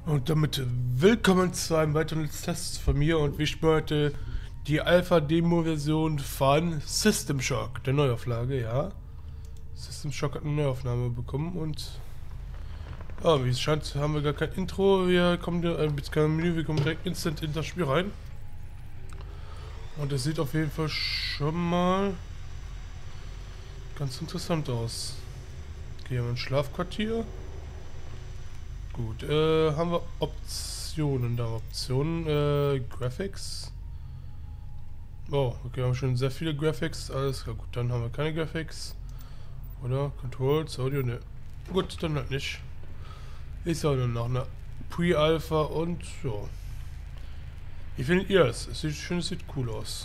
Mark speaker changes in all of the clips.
Speaker 1: Und damit willkommen zu einem weiteren Test von mir und wir spielen heute die Alpha-Demo-Version von System Shock, der Neuauflage, ja. System Shock hat eine Neuaufnahme bekommen und wie es scheint, haben wir gar kein Intro, wir kommen kein Menü, wir kommen direkt instant in das Spiel rein. Und es sieht auf jeden Fall schon mal ganz interessant aus. Okay, haben wir ein Schlafquartier. Gut, haben wir Optionen da. Graphics. Oh, okay, haben wir schon sehr viele Graphics. Alles klar, gut, dann haben wir keine Graphics. Oder? Controls, Audio, ne. Gut, dann halt nicht. Ist ja nur noch eine Pre-Alpha und so. Wie findet ihr es? Es sieht schön, es sieht cool aus.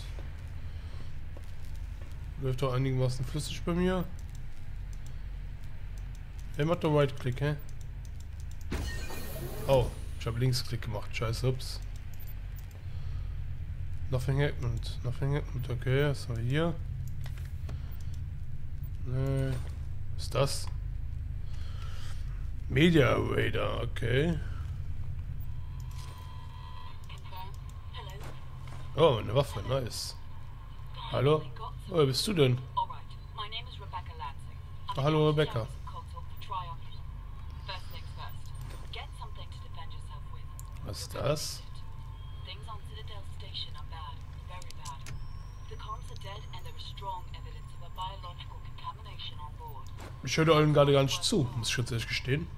Speaker 1: Läuft doch einigermaßen flüssig bei mir. Er macht doch Right-Click, hä? Oh, ich habe Linksklick gemacht. Scheiße, ups. Nothing happened. Nothing happened. Okay, was haben wir hier? Nee. Was ist das? Media Radar, okay. Oh, eine Waffe, nice. Hallo? Oh, wer bist du denn? Oh, hallo, Rebecca. Was ist das? Ich höre allen gerade gar nicht zu, muss ich ganz ehrlich gestehen.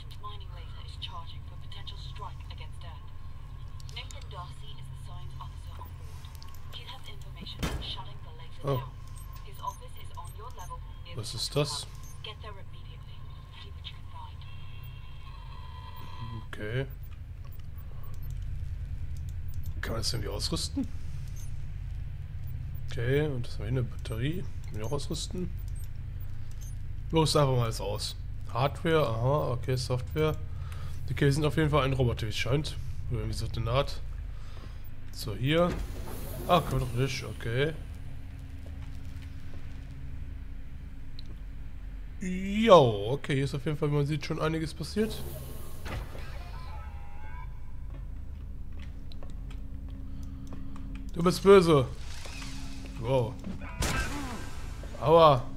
Speaker 1: Oh. Was ist das? Okay. Kann man das irgendwie ausrüsten? Okay, und das war hier eine Batterie. Kann ich auch ausrüsten? Los, einfach mal alles aus. Hardware, aha, okay, Software. Okay, wir sind auf jeden Fall ein Roboter, wie es scheint. Oder irgendwie so eine Art. So, hier. Ah, kann man doch nicht, okay. Jo, okay, hier ist auf jeden Fall, wie man sieht, schon einiges passiert. Du bist böse. Wow. Aua.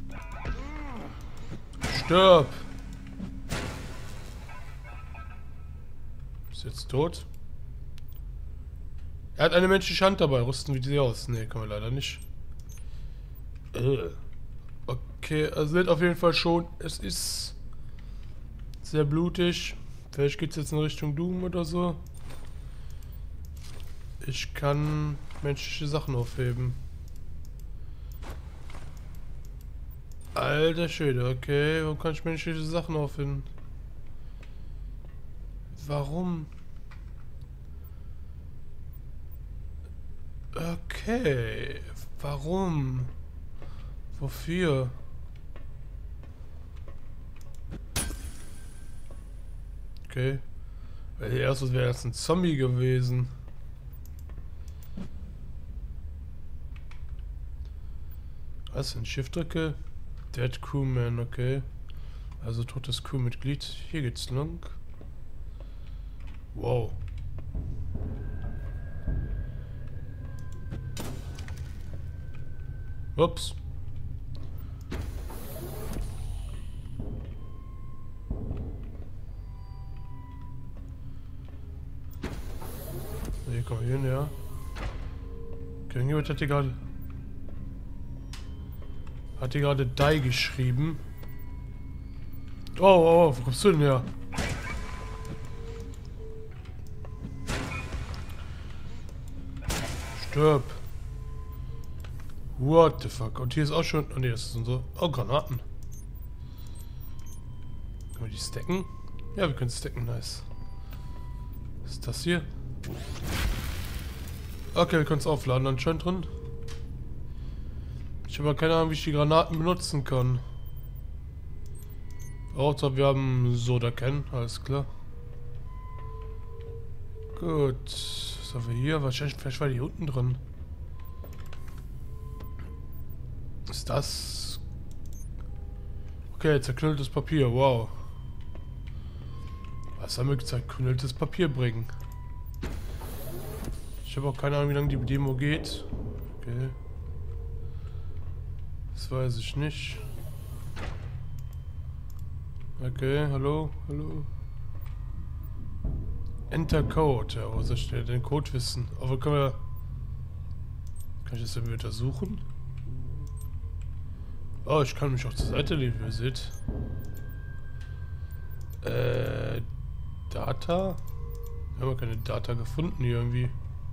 Speaker 1: Stirb. Ist jetzt tot? Er hat eine menschliche Hand dabei. Rüsten wir die aus? Ne, kann man leider nicht. Okay, also sieht auf jeden Fall schon, es ist sehr blutig. Vielleicht geht es jetzt in Richtung Doom oder so. Ich kann menschliche Sachen aufheben. Alter Schwede, okay. Warum kann ich menschliche Sachen aufheben? Warum? Okay. Warum? Wofür? Okay. Weil erst wäre das ein Zombie gewesen. Was? Ein Shift drücke? Dead Crewman, okay. Also totes Crewmitglied. Hier geht's lang. Wow. Ups. Hier kommen wir hin, ja. Okay, jemand hat hier gerade... Hat hier gerade Die geschrieben. Oh, wo kommst du denn her? Stirb. What the fuck? Und hier ist auch schon... Oh ne, das sind so... Oh, Granaten. Können wir die stacken? Ja, wir können stacken, nice. Was ist das hier? Okay, wir können es aufladen anscheinend drin. Ich habe aber keine Ahnung, wie ich die Granaten benutzen kann. Außer wir haben Soda Can, alles klar. Gut. Was haben wir hier? Wahrscheinlich, vielleicht war die hier unten drin. Was ist das? Okay, zerknülltes Papier, wow. Was haben wir gesagt? Knülltes Papier bringen. Ich habe auch keine Ahnung, wie lange die Demo geht. Okay. Das weiß ich nicht. Okay, hallo, hallo. Enter Code. Ja, wo soll ich denn den Code wissen? Aber können wir... Kann ich das irgendwie untersuchen? Oh, ich kann mich auch zur Seite legen, wie ihr seht. Data? Wir haben ja keine Data gefunden hier irgendwie.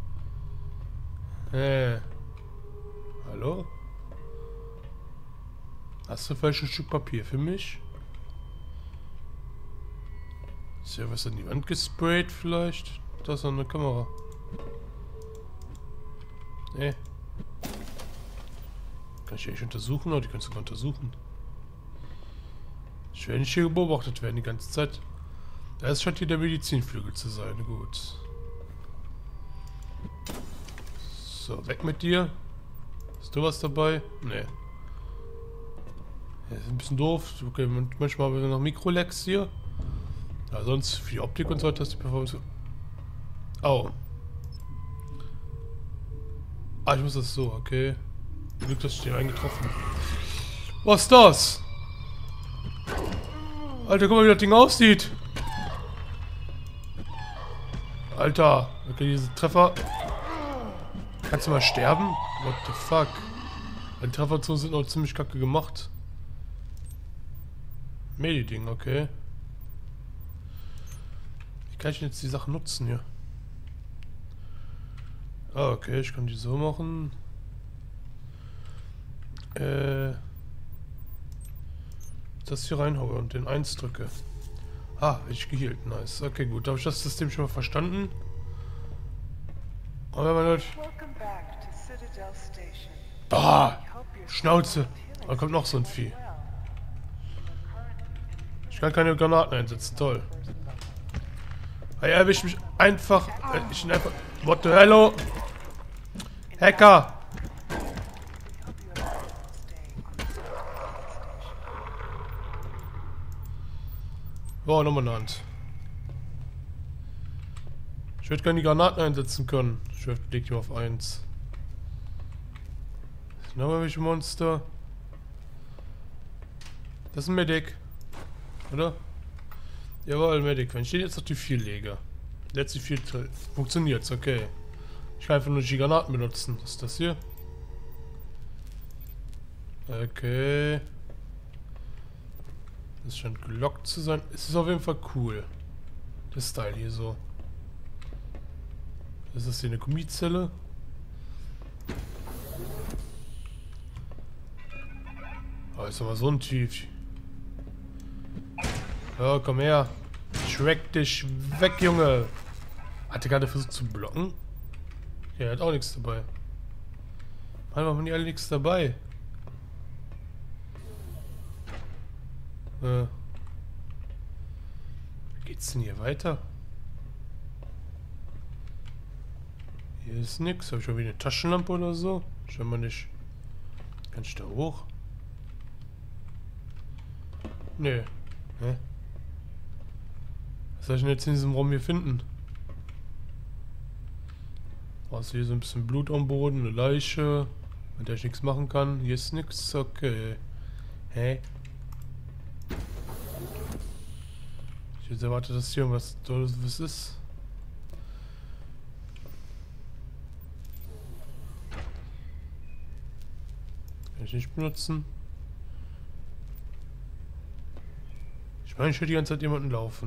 Speaker 1: Hallo? Hast du vielleicht ein Stück Papier für mich? Ist ja was an die Wand gesprayt vielleicht? Da ist noch eine Kamera. Nee. Kann ich die eigentlich untersuchen? Oder die kannst du sogar untersuchen. Ich werde nicht hier beobachtet werden die ganze Zeit. Das scheint hier der Medizinflügel zu sein. Gut. So, weg mit dir. Hast du was dabei? Nee. Ja, ist ein bisschen doof. Okay, manchmal haben wir noch Mikrolags hier. Ja, sonst für die Optik und so hat das die Performance. Au. Ah, ich muss das so, okay. Glück, dass ich den eingetroffen habe. Was ist das? Alter, guck mal, wie das Ding aussieht. Alter, okay, diese Treffer. Kannst du mal sterben? What the fuck? Die Trefferzonen sind auch ziemlich kacke gemacht. Medi-Ding, okay. Wie kann ich denn jetzt die Sachen nutzen hier? Ah, okay, ich kann die so machen. Das hier reinhaue und den 1 drücke. Ah, ich geheilt, nice. Okay, gut, da habe ich das System schon mal verstanden. Aber wenn man ah, Schnauze. Da kommt noch so ein Vieh. Ich kann keine Granaten einsetzen, toll. Er erwischt mich einfach. Ich bin einfach. What the hello? Hacker! Boah, nochmal eine Hand. Ich würde gerne die Granaten einsetzen können. Ich leg die auf 1. Nochmal welche Monster. Das ist ein Medic. Oder? Jawohl, Medic. Wenn ich den jetzt auf die 4 lege. Letzte 4 funktioniert's, okay. Ich kann einfach nur die Granaten benutzen. Was ist das hier? Okay. Das scheint gelockt zu sein. Es ist auf jeden Fall cool. Der Style hier so. Das ist hier eine Gummizelle. Oh, ist aber so ein Tief. Ja, komm her. Schreck dich weg, Junge. Hat er gerade versucht zu blocken? Ja, er hat auch nichts dabei. Warum haben die alle nichts dabei? Wie geht's denn hier weiter? Hier ist nix. Habe ich schon wieder eine Taschenlampe oder so? Scheinbar nicht. Kann ich da hoch? Nö. Hä? Was soll ich denn jetzt in diesem Raum hier finden? Also hier so ein bisschen Blut am Boden, eine Leiche, mit der ich nichts machen kann. Hier ist nichts. Okay. Hä? Ich hätte erwartet, dass hier irgendwas Tolles ist. Kann ich nicht benutzen. Ich meine, ich höre die ganze Zeit jemanden laufen.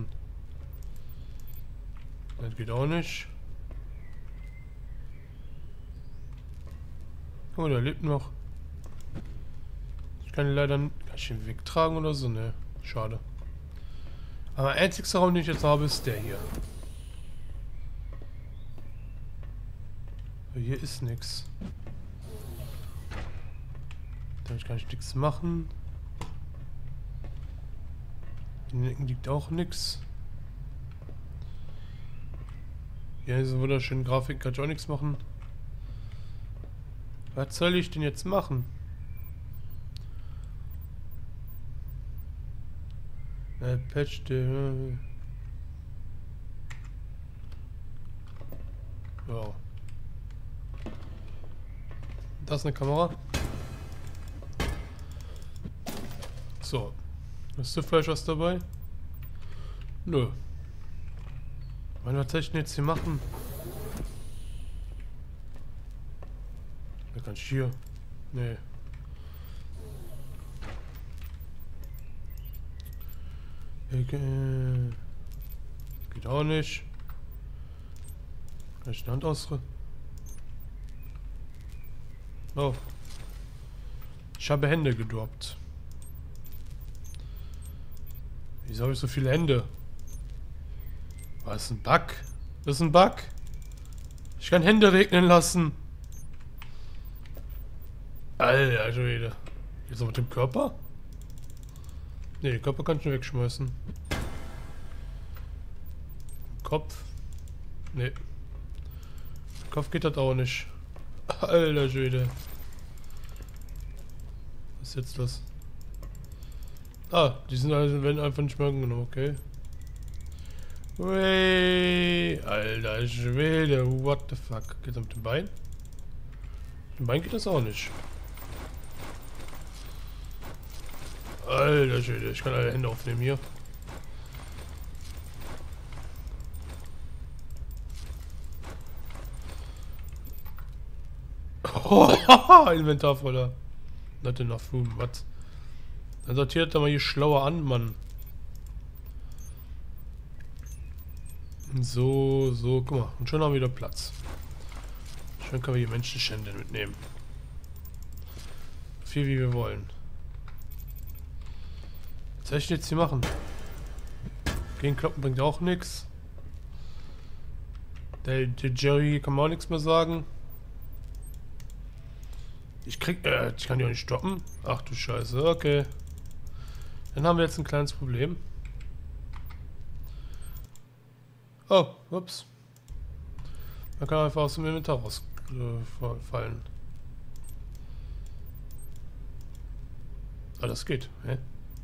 Speaker 1: Das geht auch nicht. Oh, der lebt noch. Ich kann ihn leider nicht. Kann ich ihn wegtragen oder so? Ne, schade. Aber der einzigste Raum, den ich jetzt habe, ist der hier. Aber hier ist nichts. Damit kann ich nichts machen. In den Ecken liegt auch nichts. Hier ist eine wunderschöne Grafik, kann ich auch nichts machen. Was soll ich denn jetzt machen? Patch Ja. Das ist eine Kamera. So. Hast du vielleicht was dabei? Nö. Was soll ich denn jetzt hier machen? Da kann ich hier. Nee. Geht auch nicht. Kann ich die Hand ausdrücken? Oh. Ich habe Hände gedroppt. Wieso habe ich so viele Hände? Was ist ein Bug? Das ist ein Bug. Ich kann Hände regnen lassen. Alter Schwede. Jetzt noch mit dem Körper? Ne, den Körper kann ich nur wegschmeißen. Kopf? Ne. Kopf geht das auch nicht. Alter Schwede. Was ist jetzt das? Ah, die sind also, werden einfach nicht mehr angenommen, okay. Wey, alter Schwede, what the fuck? Geht das mit dem Bein? Mit dem Bein geht das auch nicht. Alter Schwede, ich kann alle Hände aufnehmen hier. Oh, Inventar voller. Not enough room, was? Dann sortiert er mal hier schlauer an, Mann. So, so, guck mal. Und schon haben wir wieder Platz. Schon können wir hier Menschenschändel mitnehmen. Viel wie wir wollen. Was soll ich jetzt hier machen? Gegen Kloppen bringt auch nichts. Der Jerry kann mir auch nichts mehr sagen. Ich kann die auch nicht stoppen. Ach du Scheiße, okay. Dann haben wir jetzt ein kleines Problem. Oh, ups. Man kann einfach aus dem Inventar rausfallen. Ah, das geht. Hä?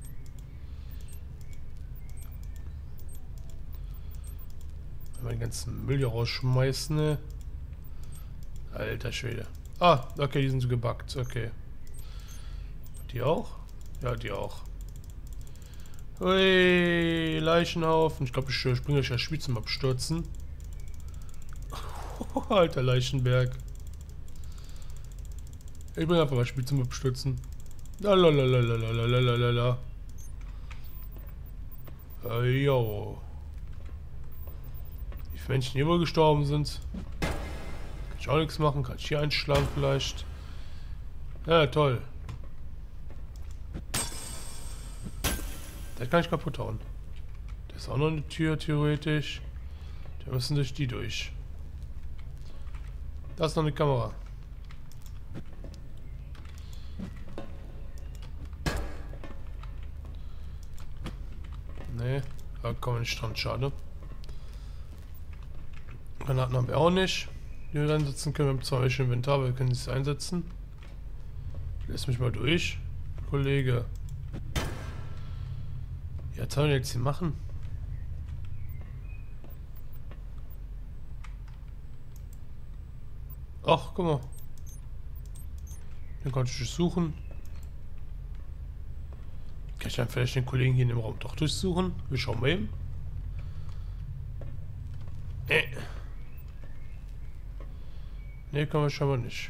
Speaker 1: Wenn wir den ganzen Müll hier rausschmeißen, ne? Alter Schwede. Ah, okay, die sind so gebackt. Okay. Die auch? Ja, die auch. Ui, Leichenhaufen. Ich glaube, ich springe euch das Spiel zum Abstürzen. Alter Leichenberg. Ich bringe einfach mal Spiel zum Abstürzen. Lalalalalalalalalala. Jo. Wie viele Menschen hier wohl gestorben sind. Kann ich auch nichts machen. Kann ich hier einschlagen vielleicht. Ja, toll. Der kann ich kaputt hauen. Da ist auch noch eine Tür, theoretisch. Da müssen durch die durch. Da ist noch eine Kamera. Nee, da kommen wir nicht dran, schade. Granaten haben wir auch nicht. Die wir einsetzen können. Wir haben zwar welche Inventar, aber wir können sie einsetzen. Lass mich mal durch, Kollege. Ja, was sollen wir jetzt hier machen? Ach, guck mal. Dann kann ich durchsuchen. Kann ich dann vielleicht den Kollegen hier in dem Raum doch durchsuchen? Wir schauen mal eben. Ne, kann man scheinbar nicht.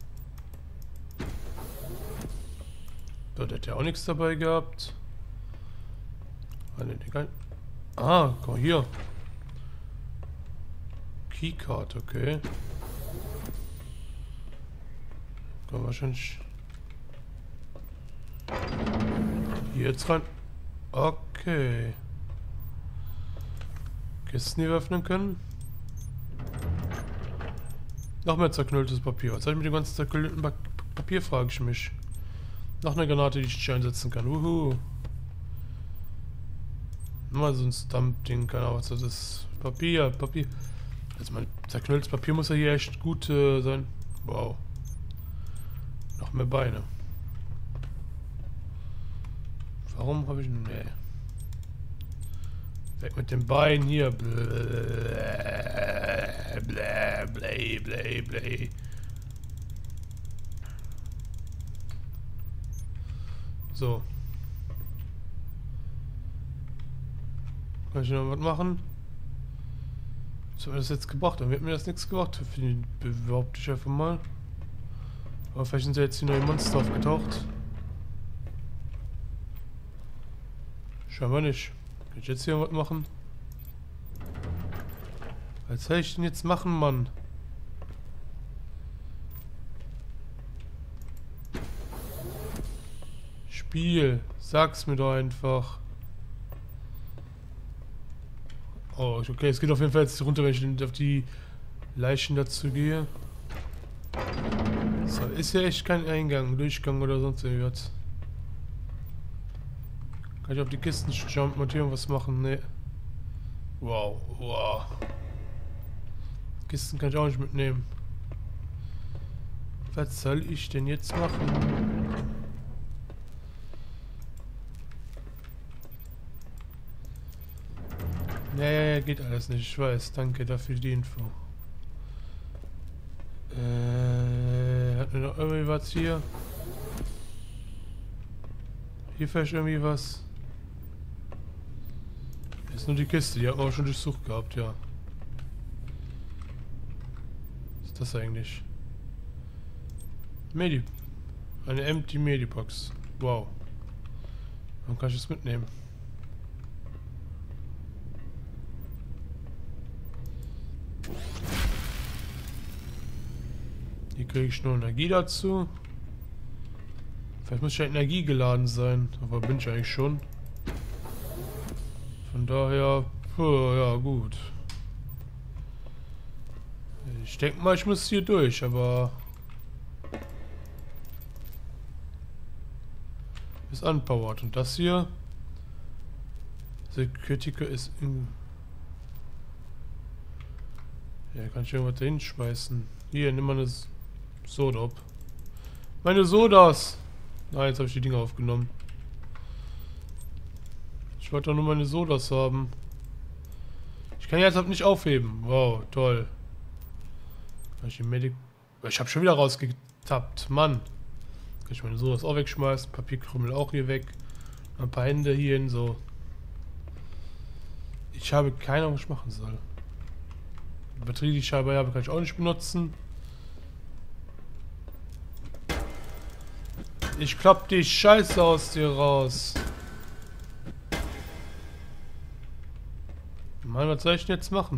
Speaker 1: Dort hat er auch nichts dabei gehabt. Ah, guck mal hier. Keycard, okay. Kann man wahrscheinlich hier jetzt rein. Okay. Kisten hier öffnen können. Noch mehr zerknülltes Papier. Was soll ich mit dem ganzen zerknüllten Papier, frage ich mich. Noch eine Granate, die ich nicht einsetzen kann. Wuhu. Mal so ein Stump-Ding, keine Ahnung, was das ist. Papier. Also mein zerknülltes Papier muss ja hier echt gut sein. Wow. Noch mehr Beine. Warum habe ich... Nee. Weg mit dem Bein hier. Blä, blä, blä, blä. So. Kann ich noch was machen? Was hat mir das jetzt gebracht? Dann wird mir das nichts gebracht. Behaupte ich einfach mal. Aber vielleicht sind ja jetzt die neuen Monster aufgetaucht. Scheinbar nicht. Kann ich jetzt hier was machen? Was soll ich denn jetzt machen, Mann? Spiel. Sag's mir doch einfach. Oh, okay, es geht auf jeden Fall jetzt runter, wenn ich auf die Leichen dazu gehe. So, ist ja echt kein Eingang, Durchgang oder sonst irgendwas. Kann ich auf die Kisten jumpen und hier irgendwas machen? Nee. Wow, wow. Kisten kann ich auch nicht mitnehmen. Was soll ich denn jetzt machen? Ja, geht alles nicht, ich weiß. Danke dafür die Info. Hat mir noch irgendwie was hier? Hier vielleicht irgendwie was? Das ist nur die Kiste, die hat man auch schon durchsucht gehabt, ja. Was ist das eigentlich? Eine Empty Medibox. Wow. Dann kann ich es mitnehmen. Hier kriege ich nur Energie dazu. Vielleicht muss ich ja energiegeladen sein. Aber bin ich eigentlich schon. Von daher, ja gut. Ich denke mal, ich muss hier durch, aber... ist unpowered. Und das hier... Security ist in... Ja, kann ich irgendwas da hinschmeißen. Hier, nimm mal eine Soda ab. Meine Sodas! Nein, jetzt habe ich die Dinger aufgenommen. Ich wollte doch nur meine Sodas haben. Ich kann jetzt nicht aufheben. Wow, toll. Kann ich die Medic... Ich habe schon wieder rausgetappt. Mann. Kann ich meine Sodas auch wegschmeißen. Papierkrümel auch hier weg. Ein paar Hände hier hin, so. Ich habe keine Ahnung, was ich machen soll. Die Batterie, die ich scheinbar habe, kann ich auch nicht benutzen. Ich klopp die Scheiße aus dir raus. Mann, was soll ich denn jetzt machen?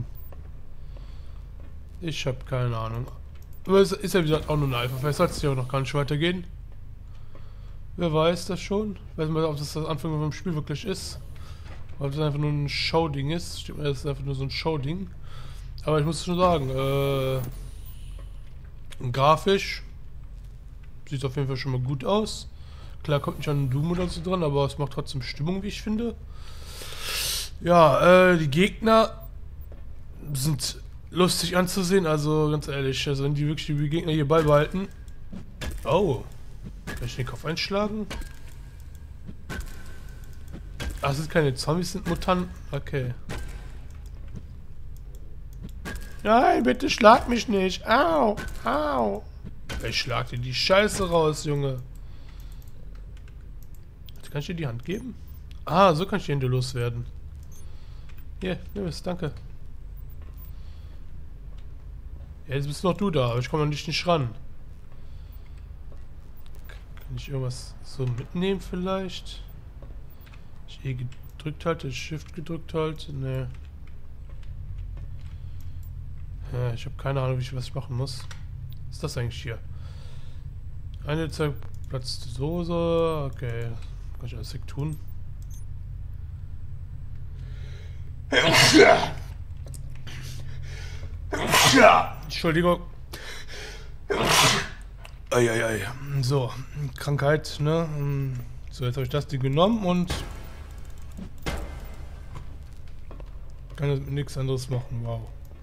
Speaker 1: Ich habe keine Ahnung. Aber es ist ja wie gesagt auch nur eine Alpha. Vielleicht soll es hier auch noch gar nicht weitergehen. Wer weiß das schon? Ich weiß nicht, ob das das Anfang vom Spiel wirklich ist. Oder ob das einfach nur ein Showding ist. Stimmt mir, das ist einfach nur so ein Showding. Aber ich muss schon sagen, grafisch sieht auf jeden Fall schon mal gut aus. Klar kommt nicht an Doom oder so dran, aber es macht trotzdem Stimmung, wie ich finde. Ja, die Gegner sind lustig anzusehen, also ganz ehrlich, also wenn die wirklich die Gegner hier beibehalten. Oh, kann ich den Kopf einschlagen? Ach, das sind keine Zombies, sind Mutanten. Okay. Nein, bitte schlag mich nicht. Au, au. Ich schlag dir die Scheiße raus, Junge. Jetzt kann ich dir die Hand geben? Ah, so kann ich die Hände loswerden. Hier, nimm es, danke. Ja, jetzt bist noch du da, aber ich komme noch nicht ran. Kann ich irgendwas so mitnehmen vielleicht? Ich E gedrückt halte, Shift gedrückt halte, ne. Ja, ich habe keine Ahnung, was ich machen muss. Was ist das eigentlich hier? Eine zerplatzte Soße. Okay, kann ich alles weg tun. Entschuldigung. Eieiei. So, Krankheit, ne? So, jetzt habe ich das Ding genommen und kann jetzt nichts anderes machen. Wow.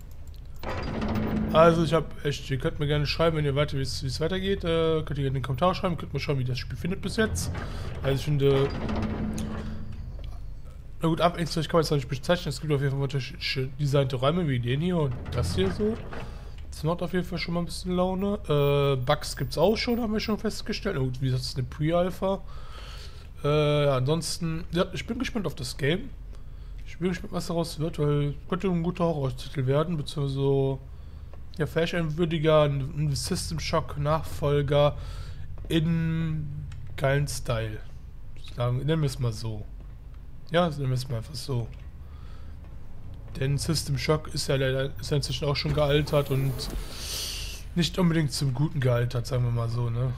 Speaker 1: Also ich habe echt, ihr könnt mir gerne schreiben, wenn ihr weiter, wie es weitergeht, könnt ihr in den Kommentaren schreiben, könnt mir schauen, wie das Spiel findet bis jetzt. Also ich finde, Na gut, abwechslungsreich kann man es noch nicht bezeichnen. Es gibt auf jeden Fall unterschiedliche designte Räume wie den hier und das hier so. Das macht auf jeden Fall schon mal ein bisschen Laune. Bugs gibt es auch schon, haben wir schon festgestellt. Na gut, wie gesagt, das ist eine Pre-Alpha. Ja, ansonsten, ja, ich bin gespannt auf das Game. Ich bin gespannt, was daraus wird, weil könnte ein guter Horror-Titel werden, beziehungsweise so, ja, vielleicht ein würdiger ein System Shock Nachfolger in geilen Style. Nennen wir es mal so. Ja, nennen wir es mal einfach so. Denn System Shock ist ja leider inzwischen auch schon gealtert und nicht unbedingt zum Guten gealtert, sagen wir mal so, ne?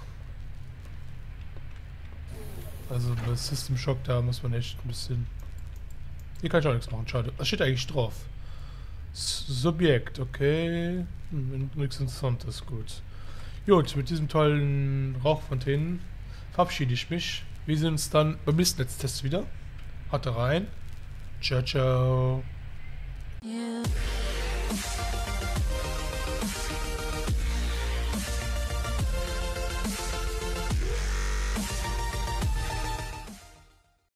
Speaker 1: Also bei System Shock, da muss man echt ein bisschen... Hier kann ich auch nichts machen, schade. Was steht eigentlich drauf? Subjekt, okay. Nichts Interessantes, gut. Gut, mit diesem tollen Rauchfontänen verabschiede ich mich. Wir sehen uns dann beim nächsten Netztest wieder. Haut rein. Ciao, ciao.
Speaker 2: Yeah.